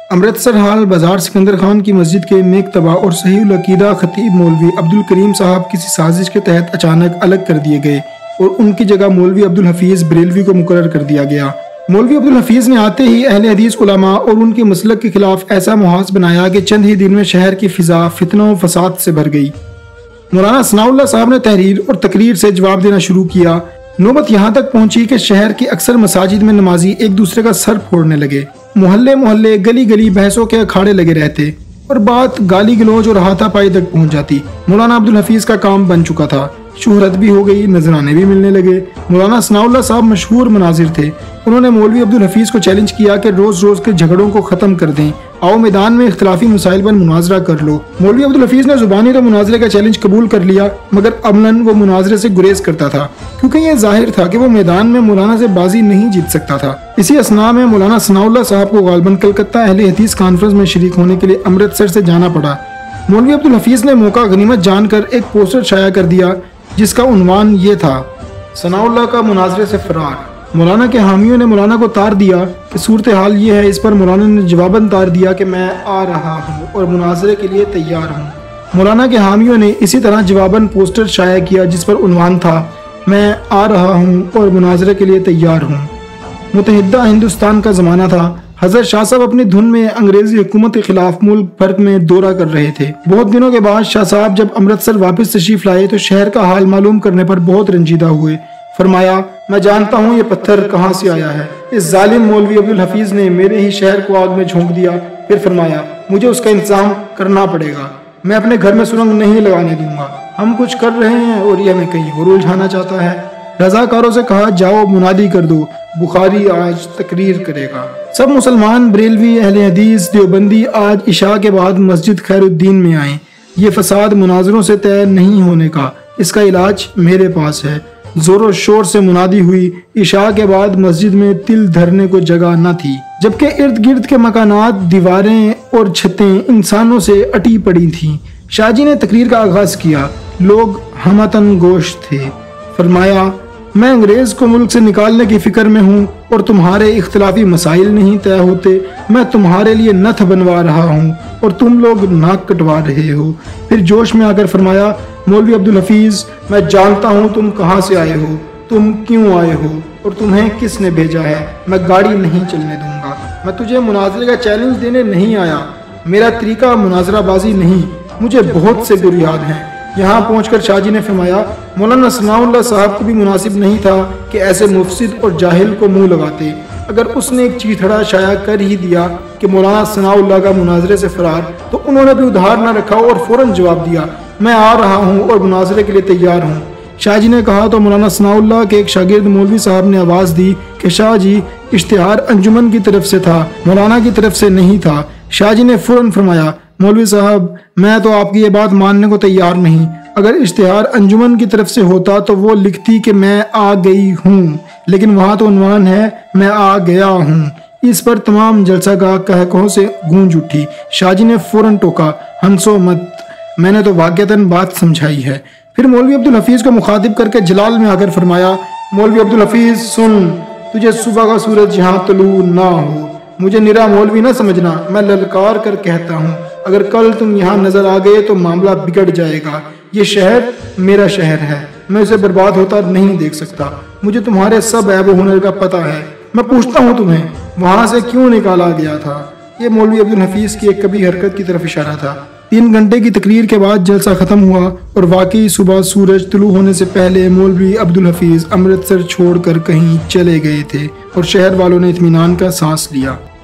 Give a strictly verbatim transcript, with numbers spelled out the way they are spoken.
امرتسر حال بازار سکندر خان کی مسجد کے میکتبہ اور صحیح العقیدہ خطیب مولوی عبدالکریم صاحب کسی سازش کے تحت اچانک الگ کر دیے گئے اور ان کی جگہ مولوی عبدالحفیظ بریلوی کو مقرر کر دیا گیا۔ مولوی عبدالحفیظ نے آتے ہی اہل حدیث علماء اور ان کے مسلک کے خلاف ایسا محاذ بنایا کہ چند ہی دن میں شہر کی فضا فتنہ و فساد سے بھر گئی۔ مولانا ثناء اللہ صاحب نے تحریر اور تقریر سے جواب دینا شروع کیا۔ نوبت یہاں تک پہنچی کہ شہر کی اکثر مساجد میں نمازی ایک دوسرے کا سر پھوڑنے لگے۔ محلے محلے گلی گلی بحثوں کے اکھاڑے لگے رہتے اور بات گالی گلوچ اور ہاتھا پائی تک پہنچ جاتی۔ مولانا عبدالحفیظ کا کام بن چکا تھا، شہرت بھی ہو گئی، نذرانے بھی ملنے لگے۔ مولانا ثناء اللہ صاحب مشہور مناظر تھے۔ انہوں نے مولوی عبدالحفیظ کو چیلنج کیا کہ روز روز کے جھگڑوں کو ختم کر دیں، آؤ میدان میں اختلافی مسائل پر مناظرہ کر لو۔ مولوی عبدالحفیظ نے زبانی تو مناظرے کا چیلنج قبول کر لیا، مگر عملاً وہ مناظرے سے گریز کرتا تھا کیونکہ یہ ظاہر تھا کہ وہ میدان میں مولانا سے بازی نہیں جیت سکتا تھا۔ اسی اثناء میں مولانا ثناء اللہ صاحب کو غالباً کلکتہ اہل حدیث کانفرنس میں شریک ہونے کے لیے امرتسر سے جانا پڑا۔ مولوی عبدالحفیظ نے موقع غنیمت جان کر ایک پوسٹر شائع کر دیا جس کا عنوان یہ تھا، ثناء اللہ کا مناظرے سے فرار۔ مولانا کے حامیوں نے مولانا کو تار دیا کہ صورتحال یہ ہے۔ اس پر مولانا نے جواباً تار دیا کہ میں آ رہا ہوں اور مناظرے کے لیے تیار ہوں۔ مولانا کے حامیوں نے اسی طرح جواباً پوسٹر شائع کیا جس پر عنوان تھا، میں آ رہا ہوں اور مناظرے کے لیے تیار ہوں۔ متحدہ ہندوستان کا زمانہ تھا۔ حضرت شاہ صاحب اپنی دھن میں انگریزی حکومت کے خلاف ملک بھر میں دورہ کر رہے تھے۔ بہت دنوں کے بعد شاہ صاحب جب امرتسر واپس تشریف لائے تو شہر کا حال معلوم کرنے پر بہت رنجیدہ ہوئے۔ فرمایا، میں جانتا ہوں یہ پتھر کہاں سے آیا ہے۔ اس ظالم مولوی عبدالحفیظ نے میرے ہی شہر کو آگ میں جھونک دیا۔ پھر فرمایا، مجھے اس کا انتظام کرنا پڑے گا، میں اپنے گھر میں سرنگ نہیں لگانے دوں گا۔ ہم کچھ کر رہے ہیں اور یہ ہمیں کہیں اور الجھانا چاہتا ہے۔ رضاکاروں سے کہا، جاؤ منادی کر دو، بخاری آج تقریر کرے گا۔ سب مسلمان، بریلوی، اہل حدیث، دیوبندی آج عشاء کے بعد مسجد خیر الدین میں آئیں۔ یہ فساد مناظروں سے طے نہیں ہونے کا، اس کا علاج میرے پاس ہے۔ زور و شور سے منادی ہوئی۔ عشاء کے بعد مسجد میں تل دھرنے کو جگہ نہ تھی، جبکہ ارد گرد کے مکانات، دیواریں اور چھتیں انسانوں سے اٹی پڑی تھیں۔ شاہ جی نے تقریر کا آغاز کیا۔ لوگ ہمتن گوش تھے۔ فرمایا، میں انگریز کو ملک سے نکالنے کی فکر میں ہوں اور تمہارے اختلافی مسائل نہیں طے ہوتے۔ میں تمہارے لیے نتھ بنوا رہا ہوں اور تم لوگ ناک کٹوا رہے ہو۔ پھر جوش میں آ کر فرمایا، مولوی عبدالحفیظ، میں جانتا ہوں تم کہاں سے آئے ہو، تم کیوں آئے ہو اور تمہیں کس نے بھیجا ہے۔ میں گاڑی نہیں چلنے دوں گا۔ میں تجھے مناظرے کا چیلنج دینے نہیں آیا۔ میرا طریقہ مناظرہ بازی نہیں، مجھے بہت سے گر یاد ہیں۔ یہاں پہنچ کر شاہ جی نے فرمایا، مولانا ثناء اللہ صاحب کو بھی مناسب نہیں تھا کہ ایسے مفسد اور جاہل کو منہ لگاتے۔ اگر اس نے ایک چیتھڑا شائع کر ہی دیا کہ مولانا ثناء اللہ کا مناظرے سے فرار، تو انہوں نے بھی ادھار نہ رکھا اور فوراً جواب دیا، میں آ رہا ہوں اور مناظرے کے لیے تیار ہوں۔ شاہ جی نے کہا تو مولانا ثناء اللہ کے ایک شاگرد مولوی صاحب نے آواز دی کہ شاہ جی، اشتہار انجمن کی طرف سے تھا، مولانا کی طرف سے نہیں تھا۔ شاہ جی نے فوراً فرمایا، مولوی صاحب، میں تو آپ کی یہ بات ماننے کو تیار نہیں۔ اگر اشتہار انجمن کی طرف سے ہوتا تو وہ لکھتی کہ میں آ گئی ہوں، لیکن وہاں تو عنوان ہے میں آ گیا ہوں۔ اس پر تمام جلسہ گاہ قہقہوں سے گونج اٹھی۔ شاہ جی نے فوراً ٹوکا، ہنسو مت، میں نے تو واقعتاً بات سمجھائی ہے۔ پھر مولوی عبدالحفیظ کو مخاطب کر کے جلال میں آ کر فرمایا، مولوی عبدالحفیظ سن، تجھے صبح کا سورج یہاں طلوع نہ ہو، مجھے نرا مولوی نہ سمجھنا، میں للکار کر کہتا ہوں، اگر کل تم یہاں نظر آ گئے تو معاملہ بگڑ جائے گا۔ یہ شہر میرا شہر ہے، میں اسے برباد ہوتا نہیں دیکھ سکتا۔ مجھے تمہارے سب عیب و ہنر کا پتہ ہے۔ میں پوچھتا ہوں تمہیں، وہاں سے کیوں نکالا گیا تھا؟ یہ مولوی عبدالحفیظ کی ایک کبھی حرکت کی طرف اشارہ تھا۔ تین گھنٹے کی تقریر کے بعد جلسہ ختم ہوا اور واقعی صبح سورج طلوع ہونے سے پہلے مولوی عبدالحفیظ امرتسر چھوڑ کر کہیں چلے گئے تھے اور شہر والوں نے اطمینان کا سانس لیا۔